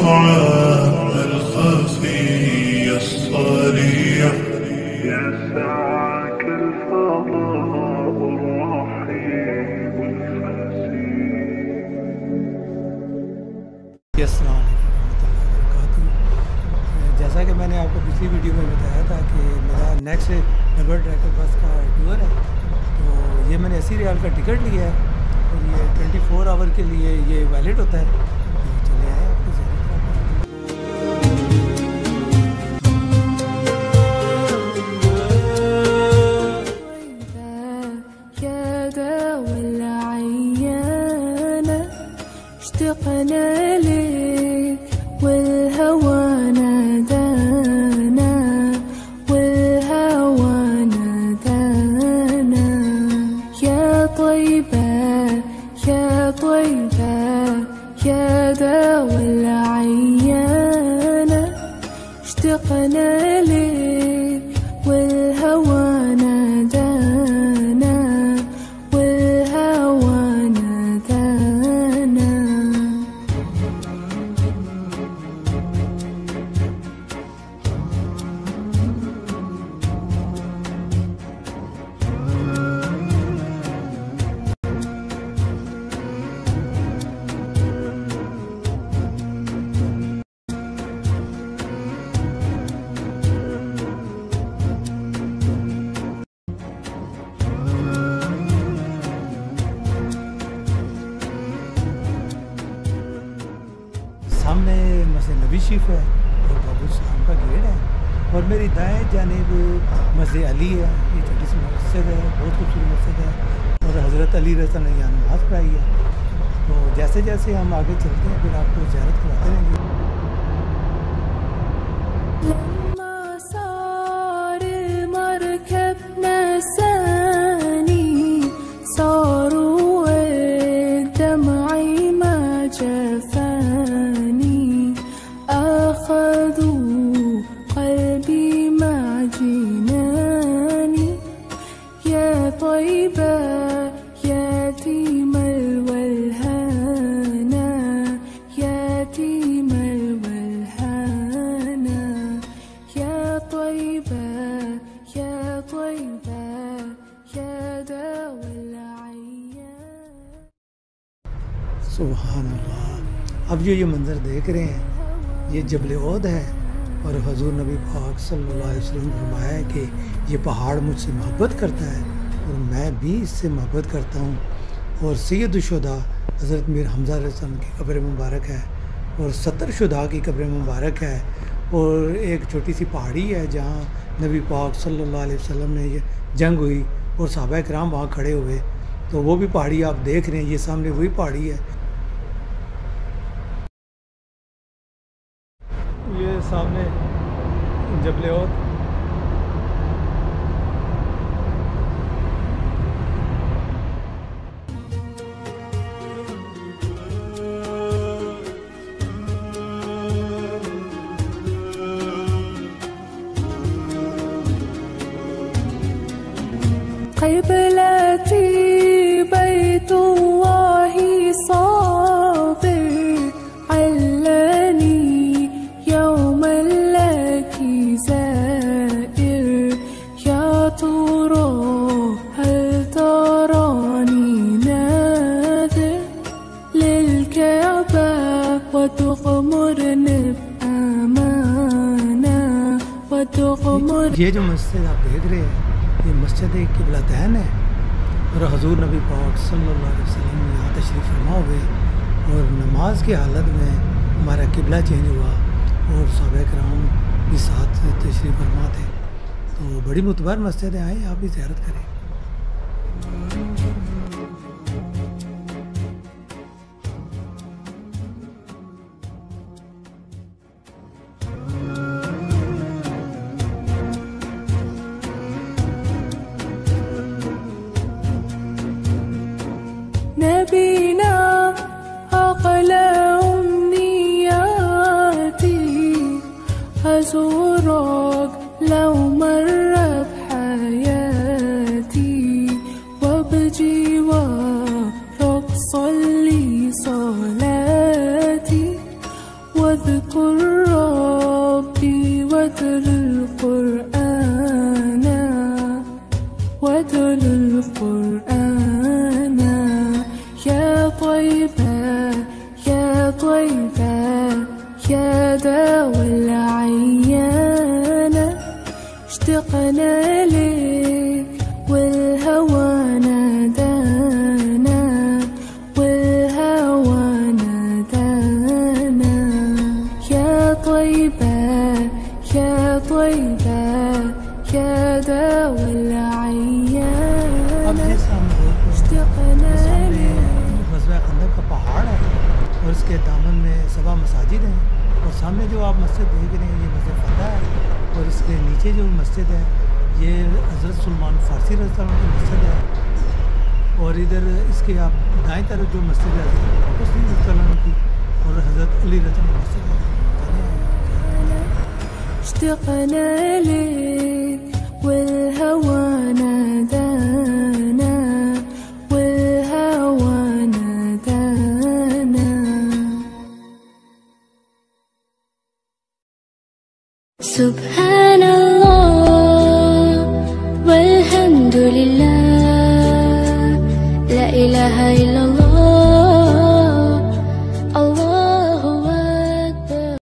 الدعاء الخفي الصريح يسعك الفضاء الرحيم الفسيح. अस्सलाम वालेकुम रहमतुल्लाहि वबरकातुहू। जैसा कि मैंने आपको पिछली वीडियो में बताया था कि मेरा नेक्स्ट डबल ट्रैकर बस का टूर है, तो ये मैंने 80 रियाल का टिकट लिया है और ये 24 आवर के लिए ये वैलिड होता है। तो चले आए आपको ज़रूर اشتقنا لك والهوى نادانا والهوى نادانا يا طيبة يا طيبة يا دوا العيانة اشتقنا لك والهوى نادانا والهوى نادانا. सामने मस्जिद नबी शरीफ है और बाबू सलाम का गेट है और मेरी दाएं जानिब मस्जिद अली है। ये छोटी सी मस्जिद है, बहुत खूबसूरत मस्जिद है और हज़रत अली रज़ा ने यहाँ नमाज़ पढ़ाई है। तो जैसे जैसे हम आगे चलते हैं फिर आपको ज़ियारत करवाते रहेंगे। لما صار المركب نساني صاروا دمعي ما جفاني أخذوا قلبي مع جناني يا طيبة يتيم الولهانا يتيم الولهانا يا طيبة يا طيبة يا دوا العيان. सुभान अल्लाह। अब जो ये मंज़र देख रहे हैं ये जबल ओद है और हजूर नबी पाक सल्लल्लाहु अलैहि वसल्लम ने फरमाया है कि ये पहाड़ मुझसे मोहब्बत करता है और मैं भी इससे मोहब्बत करता हूँ। और सैयद शुहदा हज़रत मीर हमज़ा रज़ियल्लाहु अन्हु की कब्र मुबारक है और 70 शुहदा की कब्र मुबारक है और एक छोटी सी पहाड़ी है जहाँ नबी पाक सल्लल्लाहु अलैहि वसल्लम ने ये जंग हुई और सहाबा किराम वहाँ खड़े हुए। तो वो भी पहाड़ी आप देख रहे हैं, ये सामने वही पहाड़ी है। ये सामने जबल ओद قبلتي بيت الله صابر علني يوما لك زائر يا ترى هل تراني ناذر للكعبة وتغمرني بأمانة وتغمر. ये जो मस्जिद आप देख रहे हैं ये मस्जिद क़िबलतैन है और हजूर नबी पाक सल्लल्लाहु अलैहि वसल्लम यहाँ तशरीफ़ फरमा हुए और नमाज की हालत में हमारा किबला चेंज हुआ और सहाबा किराम भी साथ तशरीफ़ फरमा थे। तो बड़ी मुतबर मस्जिद है, आए आप भी ज़ियारत करें। نبينا أقلى أمنياتي أزورك لو مر بحياتي وبجي طيبة يا داوى العيانة اشتقنا لك والهوى نادانا والهوى نادانا يا طيبة يا طيبة يا داوى अब العيانة जिस हम रोड पे اشتقنا सामने لك ग़ज़वा खंदक का पहाड़ है और इसके दामन में सबा मसाजिद हैं और सामने जो आप मस्जिद देख रहे हैं ये मस्जिद फतह है और इसके नीचे जो मस्जिद है ये हज़रत सलमान फ़ारसी रज़ियल्लाहु अन्हु की मस्जिद है और इधर इसके आप दाएं तरफ जो मस्जिद है हज़रत बकर सिद्दीक़ रज़ियल्लाहु अन्हु की और हज़रत अली रज़ियल्लाहु अन्हु की मस्जिद है। اشتقنا لك والهوى نادانا والهوى نادانا سبحان